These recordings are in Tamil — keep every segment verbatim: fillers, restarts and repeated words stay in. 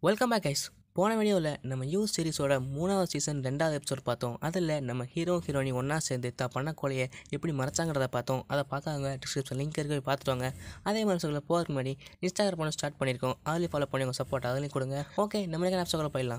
Welcome back guys. போன வீடியோவில் நம்ம யூ சீரிஸோட மூணாவது சீசன் ரெண்டாவது எபிசோட் பார்த்தோம். அதில் நம்ம ஹீரோ ஹீரோயினி ஒன்றா சேர்ந்து தான் பண்ண கொலையை எப்படி மறைச்சாங்கிறத பார்த்தோம். அதை பார்க்காங்க டிஸ்கிரிப்ஷன் லிங்க் இருக்க பார்த்துட்டு வாங்க. அதே மாதிரி சொல்ல போகிறதுக்கு முன்னாடி இன்ஸ்டாகிராம் பண்ண ஸ்டார்ட் பண்ணியிருக்கோம். அதுலேயும் ஃபாலோ பண்ணி உங்கள் சப்போர்ட் அதுலேயும் கொடுங்க. ஓகே, நம்மளுக்கு எபிசோட போயிடலாம்.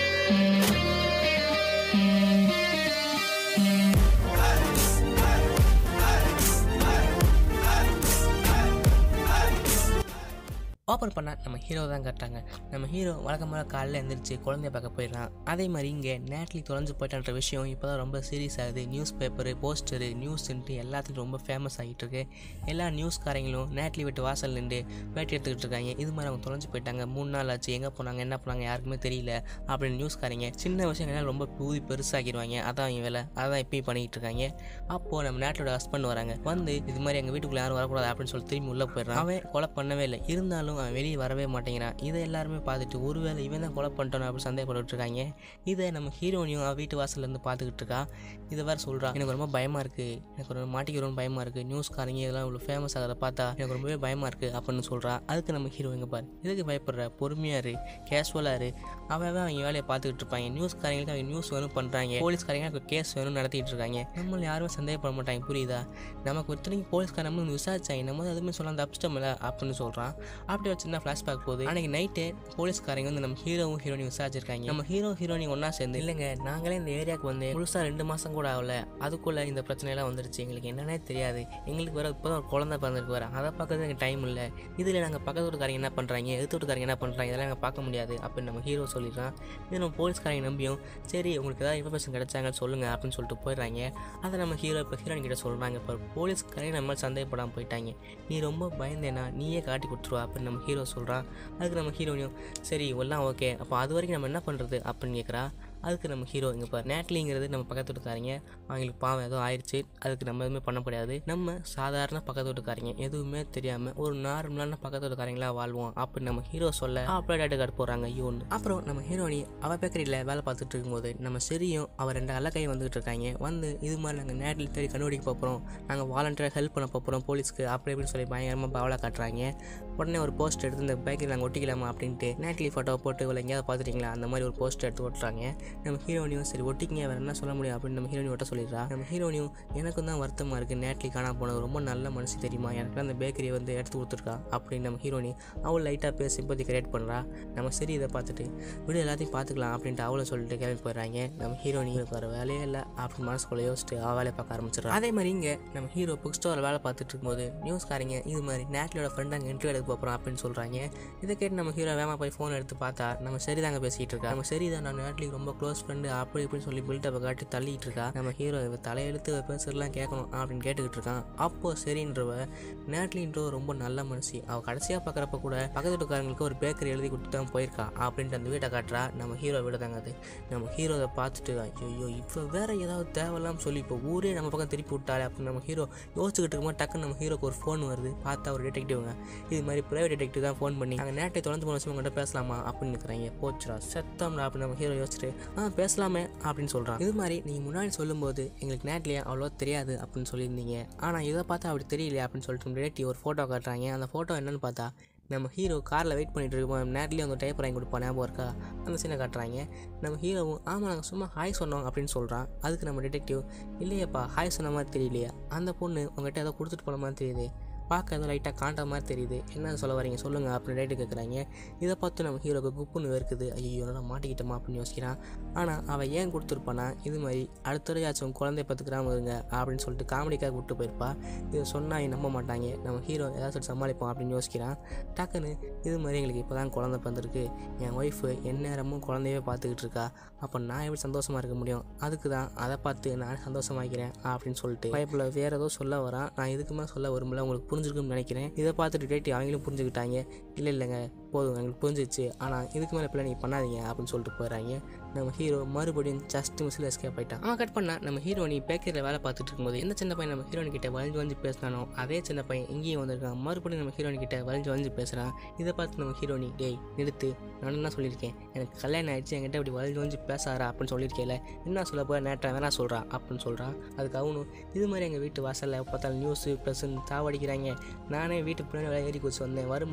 ஓப்பன் பண்ணால் நம்ம ஹீரோ தான் கட்டாங்க. நம்ம ஹீரோ வழக்கமாக காலையில் எழுந்திரிச்சு குழந்தைய பார்க்க போயிடலாம். அதே மாதிரி இங்கே நேட்லி தொலைஞ்சு போயிட்டான்ற விஷயம் இப்போ தான் ரொம்ப சீரியஸ் ஆகுது. நியூஸ் பேப்பரு, போஸ்டரு, நியூஸ்ன்ட்டு எல்லாத்துக்கும் ரொம்ப ஃபேமஸ் ஆகிட்டு இருக்கு. எல்லா நியூஸ்காரங்களும் நேட்லி விட்டு வாசல் நின்று வேட்டி எடுத்துக்கிட்டு இருக்காங்க. இது மாதிரி அவங்க தொலைஞ்சு போயிட்டாங்க, மூணு நாள் ஆச்சு, எங்கே போனாங்க, என்ன பண்ணாங்க, யாருக்குமே தெரியல அப்படின்னு நியூஸ்காரங்க சின்ன விஷயங்கள்லாம் ரொம்ப பூதி பெருசாகிடுவாங்க. அதான் அவங்க வேலை, அதான் இப்பயும் பண்ணிக்கிட்டு இருக்காங்க. அப்போது நம்ம நேட்டோட ஹஸ்பண்ட் வராங்க. வந்து இது மாதிரி எங்கள் வீட்டுக்குள்ளே யாரும் வரக்கூடாது அப்படின்னு சொல்லி திரும்பி உள்ளே போயிடுறான். அவன் கொலை பண்ணவே இல்லை, இருந்தாலும் அவன் வெளியே வரவே மாட்டேங்கிறான். இதை எல்லாருமே பார்த்துட்டு ஒருவேளை இவன் தான் கொலை பண்ணிட்டானோ அப்படின்னு சந்தேகப்பட்டு இருக்காங்க. இதை நம்ம ஹீரோனியும் அவள் வீட்டு வாசல்லேருந்து பார்த்துக்கிட்டு இருக்கா. இதை வேறு சொல்கிறான், எனக்கு ரொம்ப பயமாக இருக்குது, எனக்கு ஒரு மாட்டிக்கிறோன்னு பயமாக இருக்குது, நியூஸ்காரங்க இதெல்லாம் இவ்வளோ ஃபேமஸ் ஆகிறத பார்த்தா எனக்கு ரொம்பவே பயமாக இருக்குது அப்படின்னு சொல்கிறான். அதுக்கு நம்ம ஹீரோ எங்கே பாரு, இதுக்கு பயப்படுற, பொறுமையாக இரு, கேஷுவலாக இரு, அவன் அவங்க வேலையை பார்த்துக்கிட்டு இருப்பாங்க. நியூஸ்காரங்களுக்கு அவங்க நியூஸ் வேணும் பண்ணுறாங்க, போலீஸ்காரங்க எனக்கு கேஸ் வேணும்னு நடத்திட்டு இருக்காங்க. நம்மள யாருமே சந்தேகப்பட மாட்டாங்க, புரியுதா? நமக்கு ஒருத்தனைக்கு போலீஸ்கார நம்ம விசாரிச்சாங்க, நம்ம எதுவுமே சொல்லாம தப்பிச்சிட்டோம்ல அப்படின்னு சொல்கிறான். அப்படி ஒரு சின்ன ஃப்ளாஷ்பேக் போகுது. அன்றைக்கி நைட்டு போலீஸ்காரங்க வந்து நம்ம ஹீரோவும் ஹீரோனி விசாரிச்சிருக்காங்க. நம்ம ஹீரோ ஹீரோனி ஒன்றா சேர்ந்து, இல்லைங்க நாங்களே இந்த ஏரியாவுக்கு வந்து முழுசாக ரெண்டு மாதம் கூட ஆகல, அதுக்குள்ளே இந்த பிரச்சனையெல்லாம் வந்துருச்சு, எங்களுக்கு என்னன்னே தெரியாது, எங்களுக்கு வேறு இப்போ தான் ஒரு குழந்தை பிறந்திருக்கு, வர அதை பார்க்கறது எனக்கு டைம் இல்லை, இதில் நாங்கள் பக்கத்து வீட்டுக்காரங்க என்ன பண்ணுறாங்க, எதிர்த்து வீட்டுக்காரங்க என்ன பண்ணுறாங்க, இதெல்லாம் நாங்கள் பார்க்க முடியாது அப்படின்னு நம்ம ஹீரோ சொல்லிடுறான். இது நம்ம போலீஸ்காரங்க நம்பியும் சரி உங்களுக்கு ஏதாவது இன்ஃபர்மேஷன் கிடைச்சாங்கன்னு சொல்லுங்கள் அப்படின்னு சொல்லிட்டு போயிடுறாங்க. அதை நம்ம ஹீரோ இப்போ ஹீரோயின் கிட்ட சொல்கிறாங்க. இப்போ போலீஸ்காரங்க நம்ம சந்தேகப்படாமல் போயிட்டாங்க, நீ ரொம்ப பயந்தேனா நீயே காட்டி கொடுத்துருவா அப்படின்னு நம்ம ஹீரோ சொல்கிறான். அதுக்கு நம்ம ஹீரோனியும் சரி எல்லாம் ஓகே, அப்போ அது வரைக்கும் நம்ம என்ன பண்ணுறது அப்படின்னு கேட்குறா. அதுக்கு நம்ம ஹீரோ இங்கே பாரு, நேட்லிங்கிறது நம்ம பக்கத்து வீட்டுக்காரங்க, அவங்களுக்கு பாவம் எதுவும் ஆயிடுச்சு, அதுக்கு நம்ம எதுவுமே பண்ண முடியாது, நம்ம சாதாரண பக்கத்து வீட்டுக்காரங்க, எதுவுமே தெரியாமல் ஒரு நார்மலான பக்கத்து வீட்டுக்காரங்களா வாழ்வோம் அப்படின்னு நம்ம ஹீரோ சொல்ல அப்படியே டேட்டு கார்டு போகிறாங்க யூன்னு. அப்புறம் நம்ம ஹீரோனி அவள் பேக்கரியில் வேலை பார்த்துட்டு இருக்கும்போது நம்ம சரியும் அவர் ரெண்டு அல்ல கை வந்துகிட்டு இருக்காங்க. வந்து இது மாதிரி நாங்கள் நேட்டில் தேடி கண்டுபிடிக்க போகிறோம், நாங்கள் வாலண்டியராக ஹெல்ப் பண்ண போகிறோம் போலீஸ்க்கு அப்படி இப்படின்னு சொல்லி பயங்கரமாக பாவலாக காட்டுறாங்க. உடனே ஒரு போஸ்ட் எடுத்து இந்த பேக்கரி நாங்கள் ஒட்டிக்கலாமா அப்படின்ட்டு நேட்லி ஃபோட்டோவை போட்டு இவ்வளோ எங்கேயாவது பார்த்துட்டிங்களா அந்த மாதிரி ஒரு போஸ்ட் எடுத்து ஓட்டுறாங்க. நம்ம ஹீரோனியும் சரி ஒட்டிக்கிங்க வேறு என்ன சொல்ல முடியும் அப்படின்னு நம்ம ஹீரோனி ஒட்ட சொல்லிடுறா. நம்ம ஹீரோனியும் எனக்கும் தான் வருத்தமாக இருக்குது, நேட்லி காணா போனது, ரொம்ப நல்ல மனசு தெரியுமா, எனக்கு அந்த பேக்கரியை வந்து எடுத்து கொடுத்துருக்கா அப்படின்னு நம்ம ஹீரோனி அவள் லைட்டாக பேசி சிம்பத்தி கிரியேட் பண்ணுறா. நம்ம சரி இதை பார்த்துட்டு விடு எல்லாத்தையும் பார்த்துக்கலாம் அப்படின்ட்டு அவளை சொல்லிட்டு கிளம்பி போயிடுறாங்க. நம்ம ஹீரோனிக்கு வர வேலையே இல்லை அப்படின்னு மனசுக்குள்ளே யோசிச்சுட்டு அவள் வேலையை பார்க்க ஆரம்பிச்சிடறா. அதே மாதிரி இங்கே நம்ம ஹீரோ புக் ஸ்டோரில் வேலை பார்த்துட்டு இருக்கும்போது நியூஸ்காரங்க இது மாதிரி நேட்லியோட ஃப்ரெண்ட் அங்கே இன்டர்வியூ எடுக்க போகிறோம் அப்படின்னு சொல்கிறாங்க. இதை கேட்டு நம்ம ஹீரோ வேமா போய் ஃபோன் எடுத்து பார்த்தா நம்ம சரிதாங்க பேசிகிட்டு இருக்கா. நம்ம சரிதான், நான் நேட்லிக்கு ரொம்ப க்ளோஸ் ஃப்ரெண்டு அப்படி இப்படின்னு சொல்லி பில்டப்பை காட்டி தள்ளிட்டு இருக்கா. நம்ம ஹீரோ தலையெழுத்து பேசுறதுலாம் கேட்கணும் அப்படின்னு கேட்டுக்கிட்டு இருக்கான். அப்போ சரின்றவ நேட்லின்றவ ரொம்ப நல்ல மனுஷி, அவள் கடைசியாக பார்க்குறப்ப கூட பக்கத்து வீட்டுக்காரங்களுக்கு ஒரு பேக்கரி எழுதி கொடுத்து தான் போயிருக்கா அப்படின்ட்டு அந்த வீட்டை காட்டுறா. நம்ம ஹீரோ வீடு தாங்க அது. நம்ம ஹீரோவை பார்த்துட்டு ஐயோ இப்போ வேற ஏதாவது தேவையில்லாம சொல்லி இப்போ ஊரே நம்ம பக்கம் திருப்பி விட்டாலே அப்படின்னு நம்ம ஹீரோ யோசிச்சுக்கிட்டு இருக்கும்போது டக்குன்னு நம்ம ஹீரோக்கு ஒரு ஃபோன் வருது. பார்த்தா ஒரு டிடெக்டிவ்ங்க, இது மாதிரி ப்ரைவேட் டிடெக்டிவ் தான் ஃபோன் பண்ணி நாங்கள் நேட்டை தொலைஞ்சு போன விஷயம் உங்கள்கிட்ட பேசலாமா அப்படின்னு இருக்கிறாங்க. போச்சுரா செத்தம்டா அப்படின்னு நம்ம ஹீரோ யோசிச்சுட்டு ஆ பேசலாமே அப்படின்னு சொல்கிறான். இது மாதிரி நீங்கள் முன்னாடி சொல்லும்போது எங்களுக்கு நேட்லியே அவ்வளோ தெரியாது அப்படின்னு சொல்லியிருந்தீங்க, ஆனால் இதை பார்த்தா அப்படி தெரியலையே அப்படின்னு சொல்லிட்டு ரிலேட்டிவ் ஒரு ஃபோட்டோ காட்டுறாங்க. அந்த ஃபோட்டோ என்னன்னு பார்த்தா நம்ம ஹீரோ காரில் வெயிட் பண்ணிட்டு இருக்கோம், நேட்லேயே வந்து டைப் வாங்கி கொடுப்போம், ஞாபகம் இருக்கா, அந்த சீனை காட்டுறாங்க. நம்ம ஹீரோவும் ஆமாம் நாங்கள் சும்மா ஹாய் சொன்னோம் அப்படின்னு சொல்கிறான். அதுக்கு நம்ம டிடெக்டிவ் இல்லையப்பா ஹாய் சொன்ன மாதிரி தெரியலையா, அந்த பொண்ணு உங்கள்கிட்ட ஏதோ கொடுத்துட்டு போன மாதிரி தெரியுது, பார்க்க ஏதோ லைட்டாக காண்ட மாதிரி தெரியுது, என்ன சொல்ல வரீங்க சொல்லுங்கள் அப்படின்னு ரைட்டு கேட்குறாங்க. இதை பார்த்து நம்ம ஹீரோக்கு குப்புன்னு இருக்குது, ஐயோ நான் மாட்டிக்கிட்டோமா அப்படின்னு யோசிக்கிறான். ஆனால் அவள் ஏன் கொடுத்துருப்பானா இது மாதிரி அடுத்தடையாச்சும் குழந்தை பத்துக்கிறாம இருங்க அப்படின்னு சொல்லிட்டு காமெடிக்காக விட்டு போயிருப்பா. இதை சொன்னால் நம்ப மாட்டாங்க, நம்ம ஹீரோ ஏதாச்சும் சமாளிப்போம் அப்படின்னு யோசிக்கிறான். டக்குன்னு இது மாதிரி எங்களுக்கு இப்போ தான் குழந்தை பிறந்திருக்கு, என் ஒய்ஃபு எந்நேரமும் குழந்தையவே பார்த்துக்கிட்டு இருக்கா, அப்போ நான் எப்படி சந்தோஷமாக இருக்க முடியும், அதுக்கு தான் அதை பார்த்து நான் சந்தோஷமாக்கிறேன் அப்படின்னு சொல்லிட்டு பைப்பில் வேறு ஏதோ சொல்ல வரான். நான் இதுக்குமே சொல்ல விரும்பல, உங்களுக்கு புரிஞ்சிருக்குன்னு நினைக்கிறேன். இதை பார்த்துட்டு டேட்டி அவங்களும் புரிஞ்சுக்கிட்டாங்க. இல்லை இல்லைங்க போதும் எங்களுக்கு புரிஞ்சிச்சு, ஆனால் இதுக்கு மேலே பிள்ளை நீங்கள் பண்ணாதீங்க அப்படின்னு சொல்லிட்டு போயிடறாங்க. நம்ம ஹீரோ மறுபடியும் ஜஸ்ட் மிஸ்ஸில் எஸ்கேப் ஆகிட்டான். அவன் கட் பண்ணால் நம்ம ஹீரோனி பேக்கரியில் வேலை பார்த்துட்டு இருக்கும்போது எந்த சின்ன பையன் நம்ம ஹீரோனி கிட்ட வளைஞ்சு வளைஞ்சு பேசினானோ அதே சின்ன பையன் இங்கேயும் வந்திருக்கான். மறுபடியும் நம்ம ஹீரோனி கிட்ட வளைஞ்சு வளைஞ்சு பேசுகிறான். இதை பார்த்து நம்ம ஹீரோனி டேய் நிறுத்து, நான் என்ன சொல்லியிருக்கேன், எனக்கு கல்யாணம் ஆயிடுச்சு, என்கிட்ட இப்படி வளைஞ்சு வளைஞ்சு பேசாரா அப்படின்னு சொல்லியிருக்கேன், என்ன சொல்ல போய் நேற்ற வேணா சொல்கிறான் அப்படின்னு சொல்கிறான். அதுக்கு அவனும் இது மாதிரி எங்கள் வீட்டு வாசலில் பார்த்தாலும் நியூஸு ப்ளஸ்ன்னு தாவடிக்கிறாங்க, நானே வீட்டு பின்னாடி வேலை ஏறி குதிச்சு வந்தேன், வரும்போது பஸ்ஸில்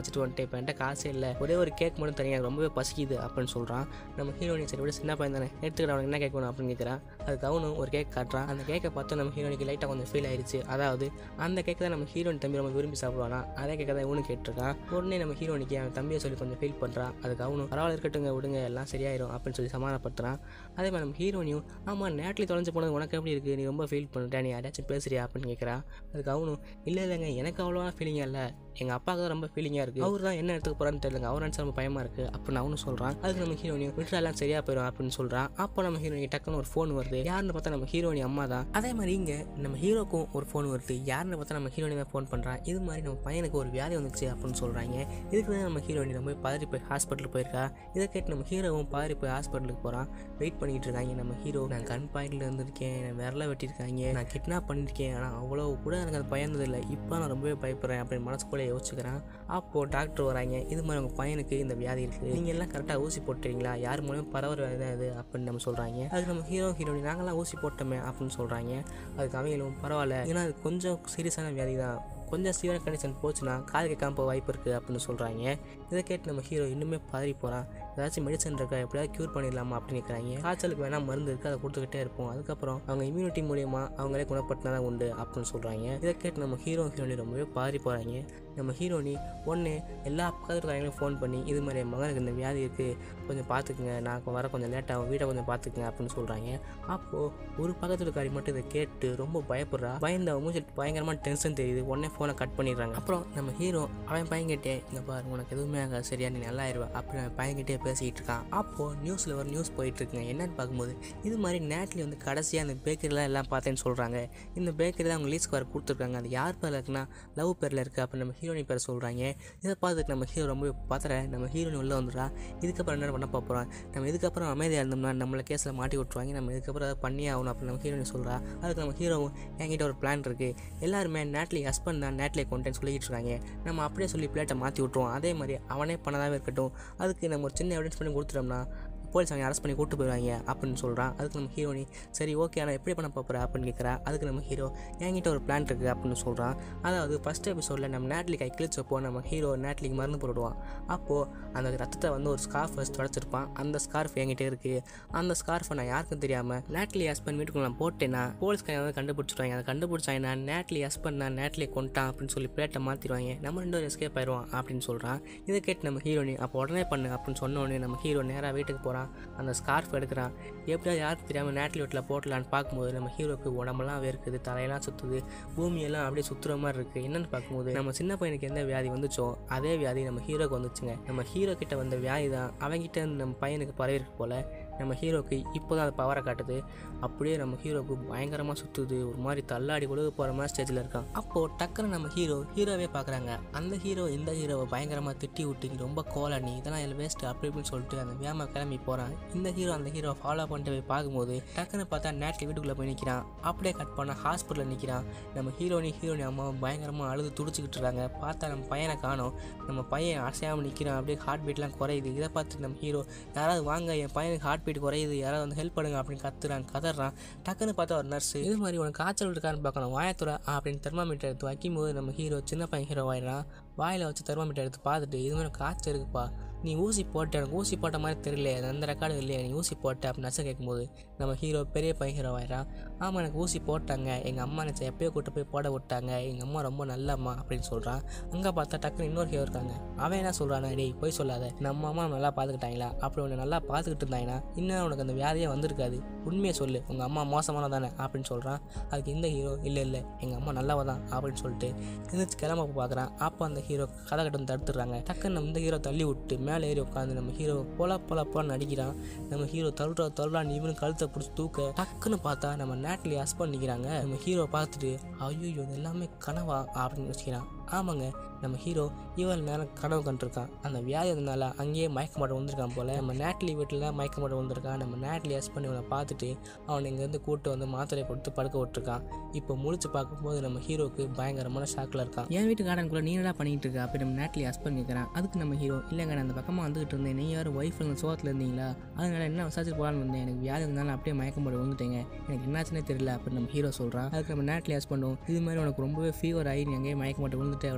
வச்சுட்டு வந்துட்டு இப்போ என்கிட்ட காசே இல்லை, ஒரே ஒரு கேக் மட்டும் தனியாக ரொம்பவே பசிக்குது அப்படின்னு சொல்கிறான். நம்ம ஹீரோனி சரி விட சின்ன பையன் தானே எடுத்துக்கிட்ட அவனுக்கு என்ன கேட்கணும் அப்படின்னு கேட்குறான். அதுக்கு அவனும் ஒரு கேக் காட்டுறான். அந்த கேக்கை பார்த்து நம்ம ஹீரோனிக்கு லைட்டாக கொஞ்சம் ஃபீல் ஆயிடுச்சு. அதாவது அந்த கேக் தான் நம்ம ஹீரோயின் தம்பி ரொம்ப விரும்பி சாப்பிடுவானா, அதே கேட்க தான் இவனு கேட்டிருக்கான். உடனே நம்ம ஹீரோனிக்கு அவன் தம்பியை சொல்லி கொஞ்சம் ஃபீல் பண்ணுறான். அதுக்கு அவனும் பரவாயில்ல இருக்கட்டுங்க விடுங்க எல்லாம் சரியாயிரும் அப்படின்னு சொல்லி சமாதானப்படுத்துறான். அதே மாதிரி நம்ம ஹீரோனியும் ஆமாம் நேட்லி தொலைஞ்சு போனது உனக்கு எப்படி இருக்குது, நீ ரொம்ப ஃபீல் பண்ணிட்டேன், நீ யாராச்சும் பேசுறியா அப்படின்னு கேட்குறான். அதுக்கு அவனும் இல்லை இல்லைங்க எனக்கு அவ்வளோவா ஃபீலிங்காக இல்லை, எங்கள் அப்பாவுக்கு தான் ரொம்ப ஃபீலிங்காக இருக்குது, அவர் தான் என்ன எடுத்துக்க போகிறான்னு தெரியலங்க, அவர் நினச்சா ரொம்ப பயமாக இருக்குது அப்படின்னு அவனும் சொல்கிறான். அதுக்கு நம்ம ஹீரோனியும் விட்டுலாம் சரியாக போயிடும் அப்படின்னு சொல்கிறான். அப்போ நம்ம ஹீரோனி டக்குன்னு ஒரு ஃபோன் வருது. யாருன்னு பார்த்தா நம்ம ஹீரோனி அம்மா தான். அதே மாதிரி இங்கே நம்ம ஹீரோக்கும் ஒரு ஃபோன் வருது. யாருன்னு பார்த்தா நம்ம ஹீரோனி தான் ஃபோன் பண்ணுறான். இது மாதிரி நம்ம பையனுக்கு ஒரு வியாதி வந்துச்சு அப்படின்னு சொல்கிறாங்க. இதுக்கு தான் நம்ம ஹீரோனி ரொம்ப பதறி போய் ஹாஸ்பிட்டலுக்கு போயிருக்கா. இதை கேட்டு நம்ம ஹீரோவும் பதறி போய் ஹாஸ்பிட்டலுக்கு போகிறான். வெயிட் பண்ணிட்டு இருக்காங்க. நம்ம ஹீரோ நான் கன் பாயிண்ட்ல இருந்திருக்கேன், நான் விரல வெட்டியிருக்காங்க, நான் கிட்னாப் பண்ணியிருக்கேன், ஆனால் அவ்வளோ கூட எனக்கு அது பயந்ததில்லை, இப்போ நான் ரொம்பவே பயப்படுறேன் அப்படின்னு மனசுக்குள்ளே யோசிச்சுக்கிறேன். அப்போது டாக்டர் வராங்க. இது மாதிரி உங்கள் பையனுக்கு இந்த வியாதி இருக்குது, நீங்கள் எல்லாம் கரெக்டாக ஊசி போட்டுறீங்களா, யார் மூலமும் பரவ வியாதி தான் இது அப்படின்னு நம்ம சொல்கிறாங்க. அதுக்கு நம்ம ஹீரோ ஹீரோனி நாங்களாம் ஊசி போட்டோமே அப்படின்னு சொல்கிறாங்க. அதுக்கு அவங்களும் பரவாயில்ல, ஏன்னா அது கொஞ்சம் சீரியஸான வியாதி தான், கொஞ்சம் சீவியர் கண்டிஷன் போச்சுன்னா காது கேட்காம போக வாய்ப்பு இருக்குது அப்படின்னு சொல்கிறாங்க. இதை கேட்டு நம்ம ஹீரோ இன்னுமே பதறி போகிறான். ஏதாச்சும் மெடிசன் இருக்கா, எப்படியாவது க்யூர் பண்ணிடலாமா அப்படின்னு நிற்கிறாங்க. காய்ச்சலுக்கு வேணால் மருந்து இருக்குது, அதை கொடுத்துக்கிட்டே இருப்போம், அதுக்கப்புறம் அவங்க இம்யூனிட்டி மூலியமாக அவங்களே குணப்படுத்தினா தான் உண்டு அப்படின்னு சொல்கிறாங்க. இதை கேட்டு நம்ம ஹீரோ ஹீரோனி ரொம்பவே பதறி போகிறாங்க. நம்ம ஹீரோனி ஒன்று எல்லா பக்கத்து இருக்காங்களும் ஃபோன் பண்ணி இது மாதிரி என் மகனுக்கு இந்த வியாதி இருக்குது, கொஞ்சம் பார்த்துக்குங்க, நான் வர கொஞ்சம் லேட்டாகும், வீட்டை கொஞ்சம் பார்த்துக்குங்க அப்படின்னு சொல்கிறாங்க. அப்போது ஒரு பக்கத்து இருக்காரி மட்டும் இதை கேட்டு ரொம்ப பயப்படுறா. பயந்து அவன் மூஞ்சி பயங்கரமாக டென்ஷன் தெரியுது. உடனே ஃபோனை கட் பண்ணிடுறாங்க. அப்புறம் நம்ம ஹீரோ அவன் பையன்கிட்டே இங்கே பாரு உனக்கு எதுவுமே ஆகாது சரியா, நீ நல்லா ஆயிடுவா அப்படின்னு அவன் பையன்கிட்டே பேசிக்கிட்டு இருக்கான். அப்போது நியூஸில் ஒரு நியூஸ் போயிட்டுருக்குங்க. என்னன்னு பார்க்கும்போது இது மாதிரி நேட்லி வந்து கடைசியாக அந்த பேக்கரிலாம் எல்லாம் பார்த்தேன்னு சொல்கிறாங்க. இந்த பேக்கரி தான் அவங்க லீஸ்க்கு வர கொடுத்துருக்காங்க. அது யார் பேரில் இருக்குன்னா லவ் பேரில் இருக்குது அப்படின்னு நம்ம ஹீரோனி பேர் சொல்கிறாங்க. இதை பார்த்துட்டு நம்ம ஹீரோ ரொம்ப பார்த்துற நம்ம ஹீரோனி உள்ளே வந்துடுறா. இதுக்கப்புறம் என்ன பண்ண போகிறோம், நம்ம இதுக்கப்புறம் அமைதியாக இருந்தோம்னா நம்மளை கேஸில் மாட்டி விட்டுருவாங்க, நம்ம இதுக்கப்புறம் அதை பண்ணி ஆகணும் அப்படின்னு நம்ம ஹீரோனி சொல்கிறா. அதுக்கு நம்ம ஹீரோவும் என்கிட்ட ஒரு பிளான் இருக்குது, எல்லாருமே நேட்லி ஹஸ்பண்ட் தான் நேட்லியை கொண்டேன்னு சொல்லிக்கிட்டு இருக்காங்க, நம்ம அப்படியே சொல்லி பிளேட்டை மாற்றி விட்ருவோம், அதே மாதிரி அவனே பண்ணதாகவே இருக்கட்டும், அதுக்கு நம்ம ஒரு சின்ன எவிடன்ஸ் பண்ணி கொடுத்துட்டோம்னா போலீஸ் அவங்க அரெஸ்ட் பண்ணி கூப்பிட்டு போயிடுவாங்க அப்படின்னு சொல்கிறான். அதுக்கு நம்ம ஹீரோனி சரி ஓகே ஆனால் எப்படி பண்ண போகிற அப்படின்னு கேட்குறா. அதுக்கு நம்ம ஹீரோ என்கிட்ட ஒரு பிளான் இருக்குது அப்படின்னு சொல்கிறான். அதாவது ஃபஸ்ட் எபிசோடில் நம்ம நேட்லி கை கிழிச்சப்போ நம்ம ஹீரோ நேட்லிக்கு மருந்து போடுவான். அப்போது அந்த ரத்தத்தை வந்து ஒரு ஸ்கார்ஃப் ஃபஸ்ட் உடச்சிருப்பான். அந்த ஸ்கார்ஃப் என்கிட்ட இருக்குது, அந்த ஸ்கார்ஃபை நான் யாருக்கும் தெரியாமல் நேட்லி ஹஸ்பண்ட் வீட்டுக்குள்ள நான் போட்டேன்னா போலீஸ்காரங்க வந்து கண்டுபிடிச்சிடுவாங்க. அதை கண்டுபிடிச்சாங்கன்னா நேட்லி ஹஸ்பண்ட் நான் நேட்லியை கொண்டான் அப்படின்னு சொல்லி பிளேட்டை மாற்றிடுவாங்க, நம்ம ரெண்டு பேரும் எஸ்கேப் ஆயிடுவான் அப்படின்னு சொல்கிறான். இதை கேட்டு நம்ம ஹீரோனி அப்போ உடனே பண்ணு அப்படின்னு சொன்ன உடனே நம்ம ஹீரோ நேராக வீட்டுக்கு போகிறான். அந்த ஸ்கார்ஃப் எடுக்கிறான். எப்படியாவது யாருக்கு தெரியாமல் நேட்லி வீட்டில் போட்டலான்னு பார்க்கும்போது நம்ம ஹீரோக்கு உடம்பெல்லாம் வேர்க்குது, தலையெல்லாம் சுற்றுது, பூமியெல்லாம் அப்படியே சுற்றுற மாதிரி இருக்குது. என்னென்னு பார்க்கும்போது நம்ம சின்ன பையனுக்கு எந்த வியாதி வந்துச்சோ அதே வியாதி நம்ம ஹீரோக்கு வந்துச்சுங்க. நம்ம ஹீரோ கிட்ட வந்த வியாதி தான் அவங்ககிட்ட இருந்து நம்ம பையனுக்கு பரவிருக்கு போல். நம்ம ஹீரோக்கு இப்போ தான் அது பவரை காட்டுது. அப்படியே நம்ம ஹீரோக்கு பயங்கரமாக சுற்றுது, ஒரு மாதிரி தள்ளாடி கொடுக்க போகிற மாதிரி ஸ்டேஜில் இருக்கான். அப்போது டக்குன்னு நம்ம ஹீரோ ஹீரோவே பார்க்குறாங்க. அந்த ஹீரோ இந்த ஹீரோவை பயங்கரமாக திட்டி விட்டு ரொம்ப கோலனி இதெல்லாம் இதில் வேஸ்ட்டு அப்படி இப்படின்னு சொல்லிட்டு அந்த வேமா கிளம்பி போகிறான். இந்த ஹீரோ அந்த ஹீரோவை ஃபாலோ பண்ணிட்டு போய் பார்க்கும்போது டக்குன்னு பார்த்தா நேட்லி வீட்டுக்குள்ளே போய் நிற்கிறான். அப்படியே கட் பண்ணால் ஹாஸ்பிட்டலில் நிற்கிறான். நம்ம ஹீரோனி ஹீரோனி அம்மா பயங்கரமாக அழுது துடிச்சிக்கிட்டு இருக்காங்க. பார்த்தா நம்ம பையனை காணோம். நம்ம பையன் அசையாமல் நிற்கிறான். அப்படியே ஹார்ட் பீட்லாம் குறையுது. இதை பார்த்துட்டு நம்ம ஹீரோ யாராவது வாங்க என் பையனுக்கு ஹார்ட் பீட் குறையுது, யாராவது வந்து ஹெல்ப் பண்ணுங்க அப்படின்னு கத்துறான் கதறான். டக்குன்னு பார்த்தா ஒரு நர்ஸ் இது மாதிரி உனக்கு காய்ச்சல் இருக்கான்னு பார்க்கணும் வாயத்துறை அப்படின்னு தெர்மாமீட்டர் எடுத்து வைக்கும்போது நம்ம ஹீரோ சின்ன பையன் ஹீரோ ஆயிடுறான். வாயில் வச்சு தெர்மாமீட்டர் எடுத்து பார்த்துட்டு இது மாதிரி காய்ச்சல் இருக்குப்பா, நீ ஊசி போட்ட எனக்கு ஊசி போட்ட மாதிரி தெரியல, அந்த ரெக்கார்டு இல்லையா, நீ ஊசி போட்ட அப்படின்னு நர்ஸை கேட்கும்போது நம்ம ஹீரோ பெரிய பையன் ஹீரோ ஆயிடுறான். ஆமாம் எனக்கு ஊசி போட்டாங்க, எங்கள் அம்மா நினச்சா எப்பயோ கூட்டு போய் போட விட்டாங்க, எங்கள் அம்மா ரொம்ப நல்ல அம்மா அப்படின்னு சொல்கிறான். அங்கே பார்த்தா டக்குன்னு இன்னொரு ஹீரோ இருக்காங்க. அவன் என்ன சொல்கிறானா, டேய் போய் சொல்லாத, நம்ம அம்மா நல்லா பார்த்துக்கிட்டாங்களா, அப்படி உன்னை நல்லா பார்த்துக்கிட்டு இருந்தாங்கன்னா இன்னும் உனக்கு அந்த வியாதியே வந்திருக்காது, உண்மையை சொல்லு உங்கள் அம்மா மோசமான தானே அப்படின்னு சொல்கிறான். அதுக்கு இந்த ஹீரோ இல்லை இல்லை எங்கள் அம்மா நல்லவ தான் அப்படின்னு சொல்லிட்டு எந்திரிச்சு கிளம்ப பார்க்குறான். அப்போ அந்த ஹீரோ கதை கட்டம் தடுத்துடுறாங்க. டக்குன்னு நம்ம இந்த ஹீரோ தள்ளி விட்டு மேலே ஏறி உட்காந்து நம்ம ஹீரோ போல போல போல நடிக்கிறான். நம்ம ஹீரோ தள்ளுறா தள்ளுறான்னு இவனு கழுத்தை பிடிச்சி தூக்க டக்குன்னு பார்த்தா நம்ம நேட்லி ஹஸ்பண்ட் நிற்கிறாங்க. நம்ம ஹீரோ பார்த்துட்டு ஐயோ இது எல்லாமே கனவா அப்படின்னு யோசிக்கிறான். ஆமாங்க நம்ம ஹீரோ இவள் நேரம் கனவு கண்டிருக்கான். அந்த வியாதி இருந்தனால அங்கேயே மயக்க மாட்டம் வந்திருக்கான் போல். நம்ம நேட்லி வீட்டில் மயக்க மாட்டம் வந்திருக்கான். நம்ம நேட்லி ஹஸ்பண்ட் இவனை பார்த்துட்டு அவனை இங்கேருந்து கூப்பிட்டு வந்து மாத்திரை கொடுத்து படுக்க விட்டுருக்கான். இப்போ முழிச்சு பார்க்கும்போது நம்ம ஹீரோக்கு பயங்கரமான ஷாக்கில் இருக்கான். என் வீட்டு கார்டனுக்குள்ளே நீ என்ன பண்ணிட்டு இருக்கா அப்படி நம்ம நேட்லி ஹஸ்பண்ட் கேட்குறான். அதுக்கு நம்ம ஹீரோ இல்லைங்க நான் அந்த பக்கமாக வந்துகிட்டு இருந்தேன், நீ யாரும் ஒய்ஃப் அந்த சோகத்தில் இருந்தீங்களா, அதனால என்ன விசாரிச்சு போகலான்னு வந்தேன், எனக்கு வியாதி இருந்தாலும் அப்படியே மயக்க மாட்டம் வந்துட்டேங்க, எனக்கு என்னாச்சுன்னே தெரியல அப்படின்னு நம்ம ஹீரோ சொல்கிறான். அதுக்கு நம்ம நேட்லி ஹஸ்பண்டும் இது மாதிரி உனக்கு ரொம்பவே ஃபீவர் ஆகி நீ அங்கேயே மயக்க மாட்டம் வந்துட்டு அவர் நான் தான்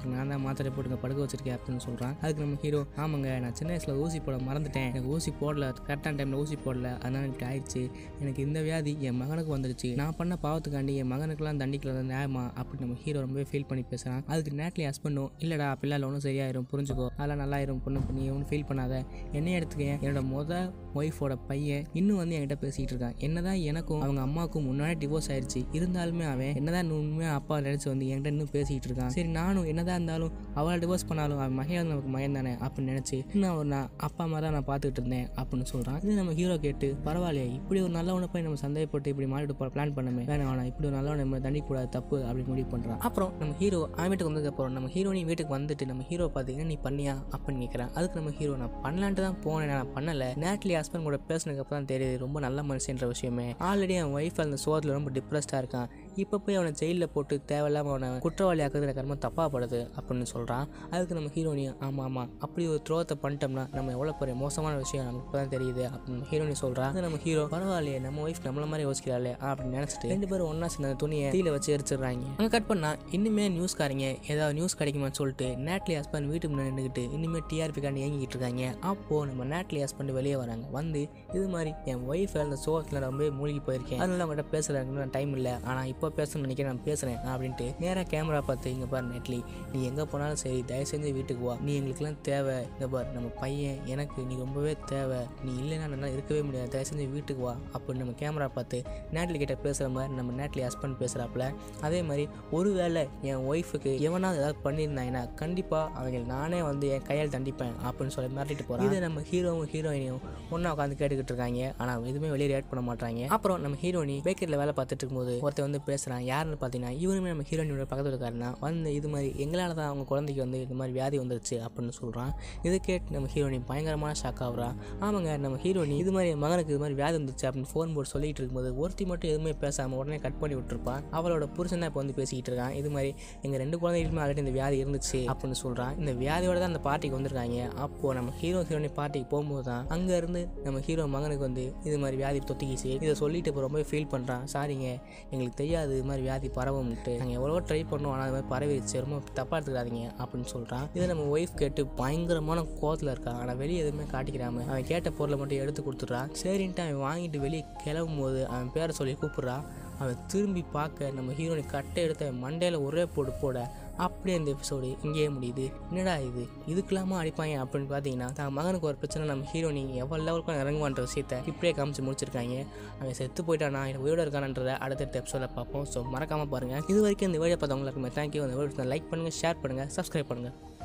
மாத்திரை போட்டுங்க படுக்க வச்சிருக்கேன் அப்படின்னு சொல்கிறான். அதுக்கு நம்ம ஹீரோ ஆமாங்க நான் சின்ன வயசில் ஊசி போட மறந்துட்டேன், எனக்கு ஊசி போடல, கரெக்டான டைமில் ஊசி போடல, அதனால இப்படி ஆயிடுச்சு, எனக்கு இந்த வியாதி என் மகனுக்கு வந்துடுச்சு, நான் பண்ண பாவத்துக்காண்டி என் மகனுக்குலாம் தண்டிக்கல நியாயமா அப்படின்னு நம்ம ஹீரோ ரொம்பவே ஃபீல் பண்ணி பேசுகிறான். அதுக்கு நேட்லி ஹஸ்பண்டும் இல்லைடா அப்படிலாம் ஒன்றும் சரியாயிரும் புரிஞ்சுக்கோ, அதெல்லாம் நல்லாயிரும் பொண்ணு பண்ணி ஒன்றும் ஃபீல் பண்ணாத, என்னைய எடுத்துக்க என்னோட மொதல் ஒய்ஃபோட பையன் இன்னும் வந்து என்கிட்ட பேசிக்கிட்டு இருக்கான், என்னதான் எனக்கும் அவங்க அம்மாவுக்கும் முன்னாடி டிவோர்ஸ் ஆயிடுச்சு, இருந்தாலுமே அவன் என்னதான் உண்மையாக அப்பா நினைச்சு வந்து என்கிட்ட இன்னும் பேசிக்கிட்டு இருக்கான், சரி நானும் என்னதான் இருந்தாலும் அவளை டிவோர்ஸ் பண்ணாலும் அவன் மகன் வந்து நமக்கு மகன் தானே அப்படின்னு நினச்சி இன்னும் ஒரு நான் அப்பா மாதிரி தான் நான் பார்த்துக்கிட்டு இருந்தேன் அப்படின்னு சொல்கிறான். இது நம்ம ஹீரோ கேட்டு பரவாயில்லையே இப்படி ஒரு நல்லவனை போய் நம்ம சந்தேகப்பட்டு இப்படி மாறிட்டு பிளான் பண்ணமே வேணாம் வேணாம் இப்படி ஒரு நல்லவனை நம்ம தண்டிக்கூடாது தப்பு அப்படின்னு முடிவு பண்ணுறான். அப்புறம் நம்ம ஹீரோ அவன் வீட்டுக்கு வந்ததுக்கப்புறம் நம்ம ஹீரோனி வீட்டுக்கு வந்துட்டு நம்ம ஹீரோ பார்த்தீங்கன்னா நீ பண்ணியா அப்படின்னு கேட்குறான். அதுக்கு நம்ம ஹீரோ நான் பண்ணலான்ட்டு தான் போனேன், நான் பண்ணலை, நேட்லி ஹஸ்பண்ட் கூட பேசினதுக்கு அப்புறம் தான் தெரியுது ரொம்ப நல்ல மனுஷன்ற விஷயமே, ஆல்ரெடி அவன் ஒய்ஃப் அந்த சோகத்தில் ரொம்ப டிப்ரெஸ்டாக இருக்கான், இப்போ போய் அவனை ஜெயிலில் போட்டு தேவையில்லாமல் அவனை குற்றவாளி ஆக்குறது எனக்கு ரொம்ப தப்பாகப்படுது அப்படின்னு சொல்கிறான். அதுக்கு நம்ம ஹீரோனி ஆமாம் ஆமாம் அப்படி ஒரு துரோகத்தை பண்ணிட்டோம்னா நம்ம எவ்வளோ பெரிய மோசமான விஷயம் நமக்கு இப்போ தான் தெரியுது அப்படின்னு ஹீரோனி சொல்கிறான். அது நம்ம ஹீரோ பரவாயில்லையே நம்ம ஒய்ஃப் நம்மள மாதிரி யோசிக்கிறாளே அப்படின்னு நினச்சிட்டு ரெண்டு பேரும் ஒன்றா சேர்ந்த துணியை தீயில வச்சு எரிச்சிடுறாங்க. அங்கே கட் பண்ணால் இன்னுமே நியூஸ்காரங்க ஏதாவது நியூஸ் கிடைக்குமான்னு சொல்லிட்டு நேட்லி ஹஸ்பண்ட் வீட்டுக்கு முன்னாடி நின்றுக்கிட்டு இனிமேல் டிஆர்பிக்காண்டி இயங்கிட்டு இருக்காங்க. அப்போது நம்ம நேட்லி ஹஸ்பண்ட் வெளியே வராங்க, வந்து இது மாதிரி என் ஒய்ஃப் அந்த சோகத்தில் ரொம்ப மூழ்கி போயிருக்கேன், அதனால அவங்கள்ட்ட பேசுகிறேன் டைம் இல்லை, ஆனால் இப்போ பேசணும்னு நினைக்கிறேன் நான் பேசுகிறேன் அப்படின்ட்டு நேராக கேமரா பார்த்து இங்கே பாரு நேட்லி நீ எங்கே போனாலும் சரி தயவு செஞ்சு வீட்டுக்கு வா, நீ எங்களுக்குலாம் தேவை, இங்கே பாரு நம்ம பையன் எனக்கு நீ ரொம்பவே தேவை, நீ இல்லைன்னா நல்லா இருக்கவே முடியாது, தயவு செஞ்சு வீட்டுக்கு வா அப்படின்னு நம்ம கேமரா பார்த்து நேட்லி கிட்ட பேசுகிற மாதிரி நம்ம நேட்லி ஹஸ்பண்ட் பேசுகிறாப்புல. அதே மாதிரி ஒருவேளை என் ஒய்ஃபுக்கு எவனாவது ஏதாவது பண்ணியிருந்தாங்கன்னா கண்டிப்பாக அவங்க நானே வந்து என் கையால் தண்டிப்பேன் அப்படின்னு சொல்லி மிரட்டிட்டு போகிறான். இதை நம்ம ஹீரோவும் ஹீரோயினையும் ஒன்றா உட்காந்து கேட்டுக்கிட்டு இருக்காங்க, ஆனால் எதுவுமே வெளியே ரியாக்ட் பண்ண மாட்டாங்க. அப்புறம் நம்ம ஹீரோயினி பேக்கரியில் வேலை பார்த்துட்டு இருக்கும்போது ஒருத்தர் வந்து பேசுகிறான், யாருன்னு பார்த்தீங்கன்னா இவருமே நம்ம ஹீரோயினோட பக்கத்தில் இருக்காருன்னா வந்து இது மாதிரி எங்களால் தான் அவங்க குழந்தைக்கு வந்து இது மாதிரி வியாதி வந்துருச்சு அப்படின்னு சொல்கிறான். இதை கேட்டு நம்ம ஹீரோயினி பயங்கரமான ஷாக் ஆகுறா. ஆமாங்க நம்ம ஹீரோயினி இது மாதிரி மகனுக்கு இது மாதிரி வியாதி வந்துருச்சு அப்படின்னு ஃபோன் போட்டு சொல்லிட்டு இருக்கும்போது ஒருத்தி மட்டும் எதுவுமே பேசாமல் உடனே கட் பண்ணி விட்டுருப்பான். அவளோட புருஷன் தான் இப்போ வந்து பேசிக்கிட்டு இருக்கான், இது மாதிரி எங்கள் ரெண்டு குழந்தைகளுமே ஆல்ரெடி இந்த வியாதி இருந்துச்சு அப்படின்னு சொல்கிறான். இந்த வியாதியோட தான் அந்த பார்ட்டிக்கு வந்திருக்காங்க. அப்போது நம்ம ஹீரோ ஹீரோயினி பார்ட்டிக்கு போகும்போது தான் அங்கேருந்து நம்ம ஹீரோ மகனுக்கு வந்து இது மாதிரி வியாதி தொத்திக்கிச்சு. இதை சொல்லிட்டு இப்போ ரொம்ப ஃபீல் பண்ணுறான், சாரிங்க எங்களுக்கு தெரியாது இது மாதிரி வியாதி பரவும்ட்டு, நாங்கள் எவ்வளோ ட்ரை பண்ணோம் ஆனால் அது மாதிரி பரவிடுச்சு, ரொம்ப தப்பாக எடுத்துக்காதீங்க அப்படின்னு சொல்கிறான். இதை நம்ம ஒய்ஃப் கேட்டு பயங்கரமான கோவத்தில் இருக்கான், ஆனால் வெளியே எதுவுமே காட்டிக்கிறாம அவன் கேட்ட பொருளை மட்டும் எடுத்து கொடுத்துட்றான். சரின்ட்டு அவன் வாங்கிட்டு வெளியே கிளம்பும் போது அவன் பேரை சொல்லி கூப்பிட்றான். அவன் திரும்பி பார்க்க நம்ம ஹீரோனி கட்டை எடுத்த மண்டையில் ஒரே போடு போட அப்படியே இந்த எபிசோடு இங்கேயே முடியுது. என்னடா இது இதுக்கெல்லாமா அடிப்பாங்க அப்படின்னு பார்த்தீங்கன்னா தான் மகனுக்கு ஒரு பிரச்சனை நம்ம ஹீரோனி எவ்வளோ லெவலுக்கு இறங்குவான்ற விஷயத்தை இப்படியே காமிச்சு முடிச்சிருக்காங்க. அவன் செத்து போயிட்டானா இல்லை உயிரோட இருக்கானன்றதை அடுத்தடுத்த எபிசோடில் பார்ப்போம். ஸோ மறக்காமல் பாருங்கள். இது வரைக்கும் இந்த வீடியோ பார்த்தவங்களுக்கு தேங்க்யூ. அந்த வீடியோ லைக் பண்ணுங்கள், ஷேர் பண்ணுங்கள், சப்ஸ்கிரைப் பண்ணுங்கள்.